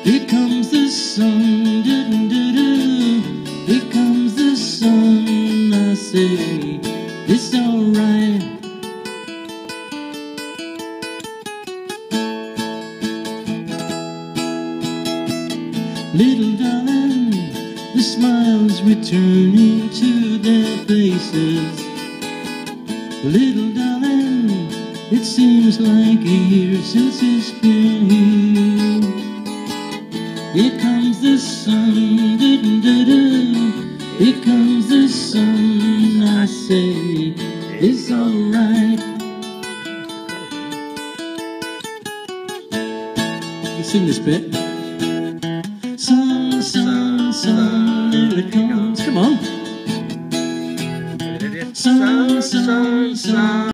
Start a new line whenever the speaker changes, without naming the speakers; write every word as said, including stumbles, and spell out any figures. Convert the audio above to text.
Here comes the sun, doo-doo-doo-doo. Here comes the sun, I say, it's alright. Little darling, the smiles returning to their faces. Little darling, it seems like a year since it's been here. Here comes the sun, doo-doo-doo-doo. Here comes the sun, I say, it's alright. You sing this bit. Sun, sun, sun, there it comes. Come on. Sun, sun, sun.